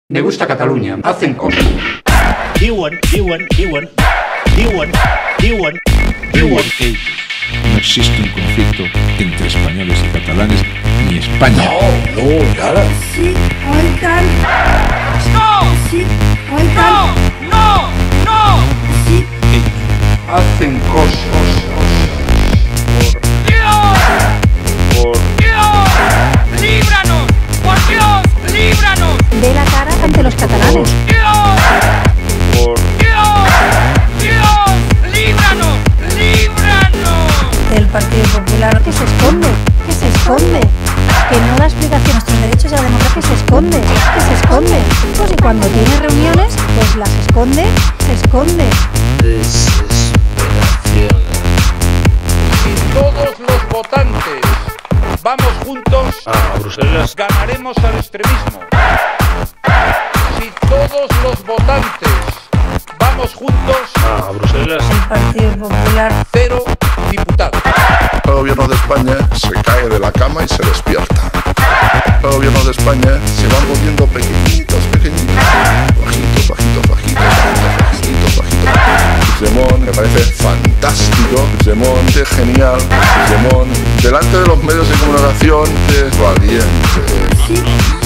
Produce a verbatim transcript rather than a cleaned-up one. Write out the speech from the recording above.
Me gusta Cataluña, hacen cosas. Diuen, diuen, diuen, diuen, diuen, diuen que no existe un conflicto entre españoles y catalanes, ni España. No, no, cara. Sí, oigan. ¡No! Sí, oigan. ¡No! ¡No! Sí. Hacen cosas. ¡Dios! ¡Dios! ¡Líbranos! ¡Por Dios! ¡Líbranos! Dé la cara ante los catalanes. ¡Dios! ¡Dios! ¡Dios! ¡Líbranos! ¡Líbranos! Del Partido Popular. ¿Qué se esconde? ¿Qué se esconde? Que no da explicación a nuestros derechos y a la democracia. Se esconde. ¿Qué se esconde? Pues y cuando tiene reuniones, pues las esconde, se esconde. Desesperación. Si todos los votantes vamos juntos, A Bruselas. ganaremos al extremismo. Si todos los votantes vamos juntos, A Bruselas. El Partido Popular. cero diputados. El gobierno de España se cae de la cama y se despierta. El gobierno de España se van volviendo pequeñitos, pequeñitos, bajitos, bajitos, bajitos, bajitos, bajitos, bajitos. Puigdemont me parece fantástico, Puigdemont es genial, Puigdemont delante de los medios de comunicación es valiente. Sí.